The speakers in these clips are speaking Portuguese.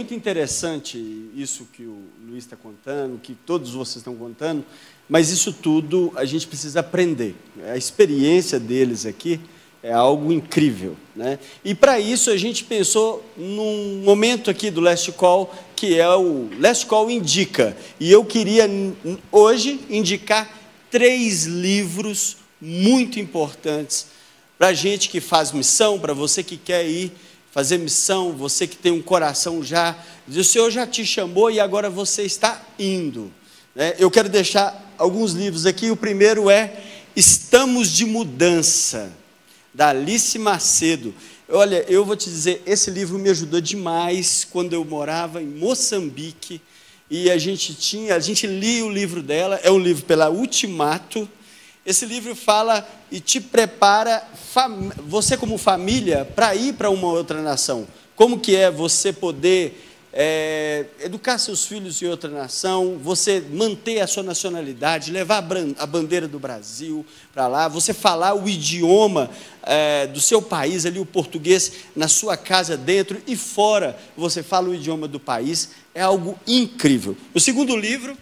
muito interessante isso que o Luiz está contando, que todos vocês estão contando, mas isso tudo a gente precisa aprender. A experiência deles aqui é algo incrível, né? E para isso a gente pensou num momento aqui do Last Call, que é o Last Call Indica. E eu queria hoje indicar 3 livros muito importantes para a gente que faz missão, para você que quer ir fazer missão, você que tem um coração já, o Senhor já te chamou e agora você está indo, né? Eu quero deixar alguns livros aqui. O primeiro é Estamos de Mudança, da Alice Macedo. Olha, eu vou te dizer, esse livro me ajudou demais quando eu morava em Moçambique, e a gente lia o livro dela, é um livro pela Ultimato. Esse livro fala e te prepara, você como família, para ir para uma outra nação. Como que é você poder educar seus filhos em outra nação, você manter a sua nacionalidade, levar a bandeira do Brasil para lá, você falar o idioma do seu país, ali o português, na sua casa dentro e fora, você fala o idioma do país, é algo incrível. O segundo livro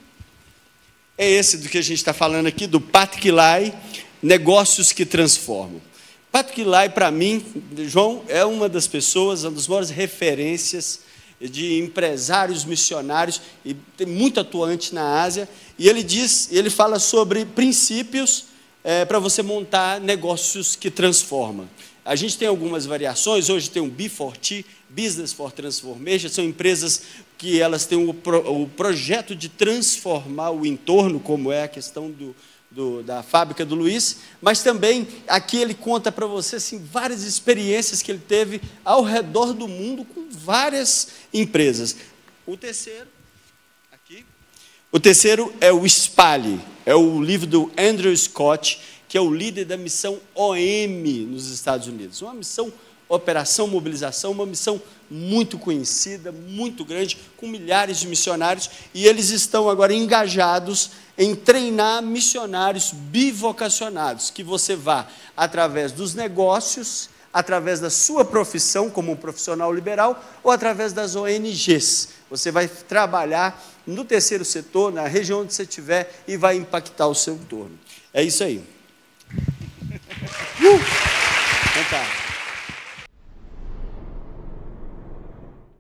é esse do que a gente está falando aqui, do Patrick Lai, Negócios que Transformam. Patrick Lai, para mim, João, é uma das pessoas, uma das maiores referências de empresários missionários, e tem muito atuante na Ásia, e ele fala sobre princípios para você montar negócios que transformam. A gente tem algumas variações, hoje tem o B4T, Business for Transformation, são empresas que elas têm o projeto de transformar o entorno, como é a questão da fábrica do Luiz, mas também aqui ele conta para você assim, várias experiências que ele teve ao redor do mundo com várias empresas. O terceiro é o Espalhe, é o livro do Andrew Scott, que é o líder da missão OM nos Estados Unidos. Uma missão, Operação Mobilização, uma missão muito conhecida, muito grande, com milhares de missionários, e eles estão agora engajados em treinar missionários bivocacionados, que você vá através dos negócios, através da sua profissão como um profissional liberal, ou através das ONGs. Você vai trabalhar no terceiro setor, na região onde você estiver, e vai impactar o seu entorno. É isso aí. Então tá.